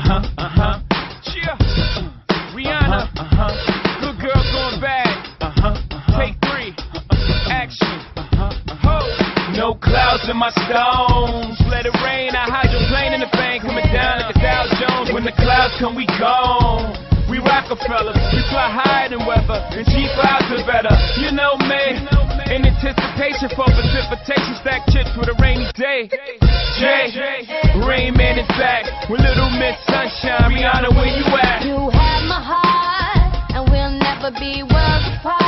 Rihanna, good girl going bad. Take 3, action. No clouds in my stones. Let it rain. I hydroplane in the bank, coming down like the Dow Jones. When the clouds come, we gone. We Rocafella, we fly higher than weather, and cheap clouds are better. You know me, in anticipation for precipitation, stack chips with a rainy day. Jay, Rain Man is back with Little Miss Sunshine. Rihanna, where you at? You have my heart, and we'll never be worlds apart.